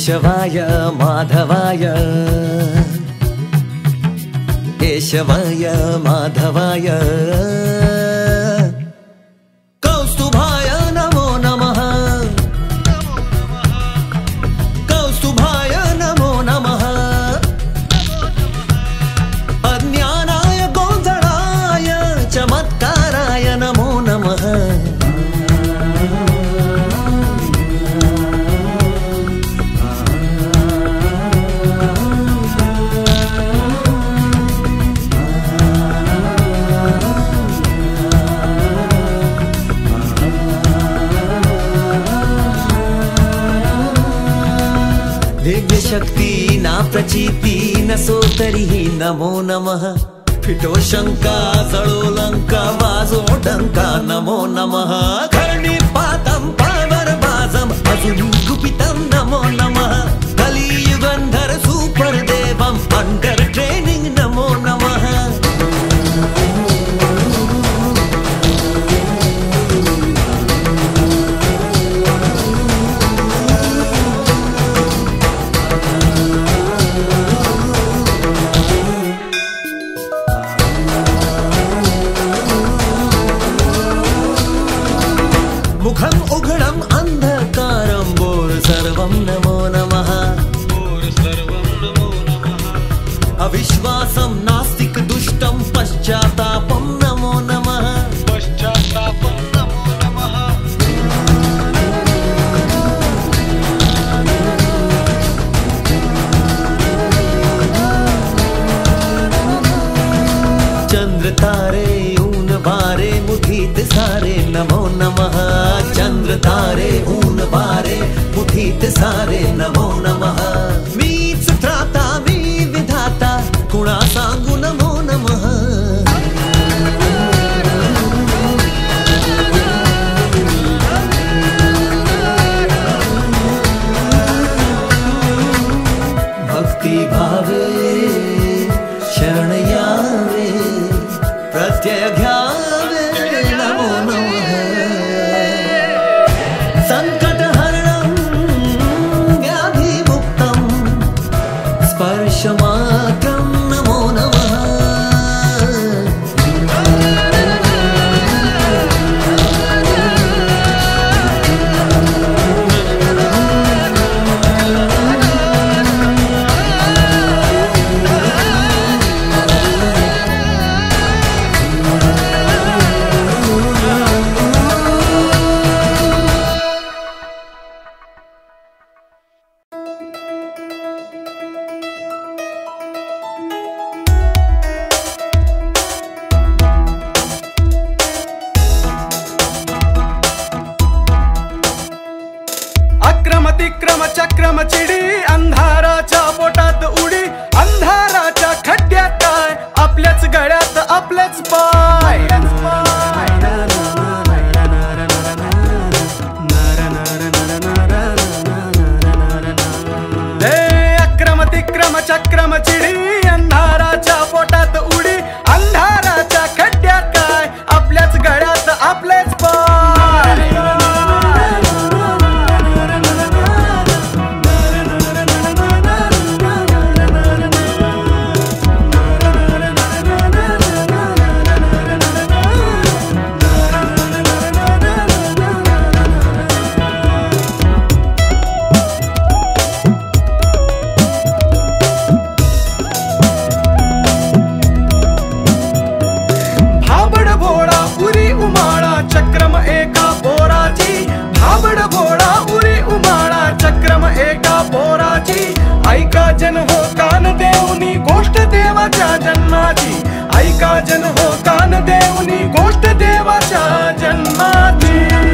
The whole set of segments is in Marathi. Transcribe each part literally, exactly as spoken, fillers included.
केशवाय माधवाय केशवाय माधवाय कौस्तुभाय नमो नमः कौस्तुभाय नमो नमः अज्ञानाय गोंधळाय चमत्काराय नमो नमः दिव्य शक्ति ना प्रचिति न सोतरी नमो नमः फिटो शंका जळो लंका वाजो डंका नमो नमः धरणी पातं पावर बाजम अजुनी गुपितं नमो नमः कलियुगंधर सुपर देवम अंडर ट्रेनिंग नमो नमः मुखम उघडम अंधकारम बोर सर्वम नमो नमः बोर सर्वम नमो नमः अविश्वासम नास्तिक दुष्टम पश्चातापम नमो नमः पश्चातापम नमो नमः चंद्र तारे ऊन बारे मुठीत सारे नमो नमः चंद्र तारे ऊन बारे मुठीत सारे नमो नमः मीच त्राता मी विधाता कुणा सांगू नमो नमः भक्ति भावे शरण यावे प्रत्यय घ्यावे नमो नमः संकट हरणं व्याधिमुक्तं स्पर्शमात्रं नमो नमः अतिक्रम चक्रम चिडी अंधाराच्या पोटात उडी अंधाराच्या खड्ड्यात काय आपल्याच गळ्यात आपलेच पाय अक्रम तिक्रम चक्रम चिडी अंधाराच्या पोटात उडी अंधाराच्या खड्ड्यात काय आपल्याच गळ्यात आपलेच पाय चक्रम एका पोराची भाबड भोळा उरी उमाळा चक्रम एका पोराची ऐका जन हो कान देवनी गोष्ट देवाच्या जन्माची ऐका जन हो कान देवनी गोष्ट देवाच्या जन्माची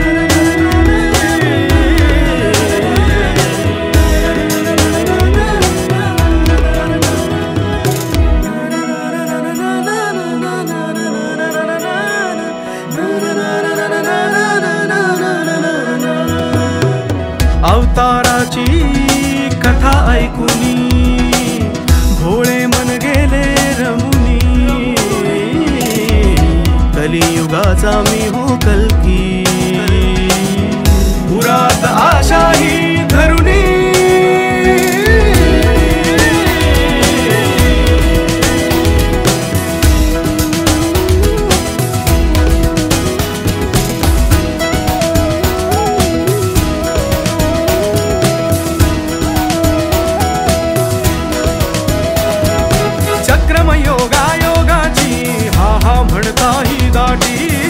अवताराची कथा ऐकुनी भोळे मन गेले रमुनी कलियुगाचा मी हो कल्की पुरात आशा ही धरुनी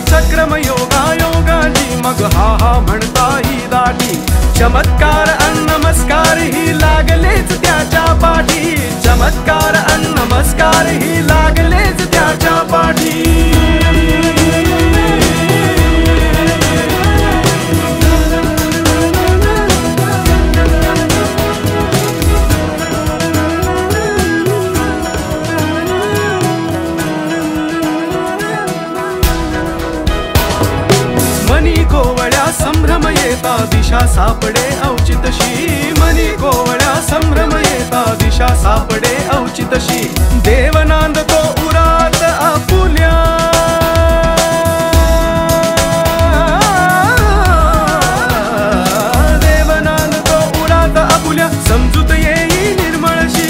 चक्रम योगा योगाची मग हा हा म्हणता ही दाटी चमत्कार अन नमस्कार ही लागलेच त्याच्या पाठी चमत्कार अन नमस्कार ही लागलेच त्याच्या पाठी संभ्रम येता दिशा सापडे औचितशी मनी कोवळ्या संभ्रम येता दिशा सापडे औचितशी देव नांदतो उरात आपुल्या देव नांदतो उरात आपुल्या समजूत येई निर्मळशी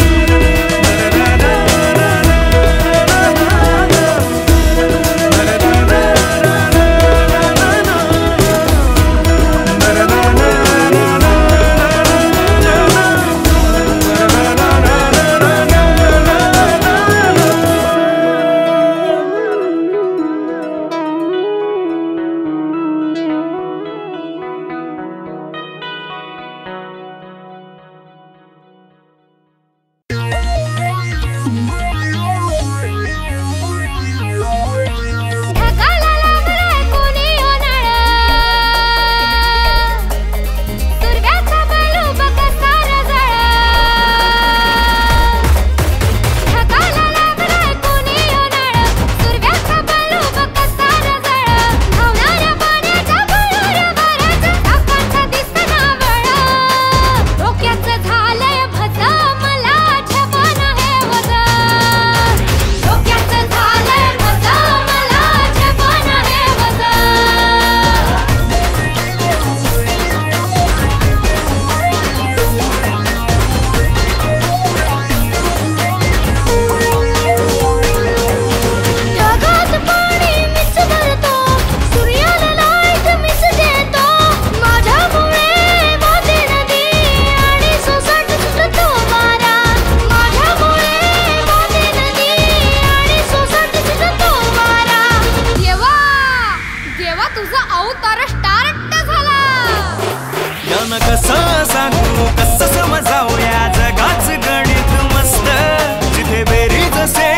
कसा सांगू कसं समजावू या जगाचं गणित मस्त जिथे बेरीज असे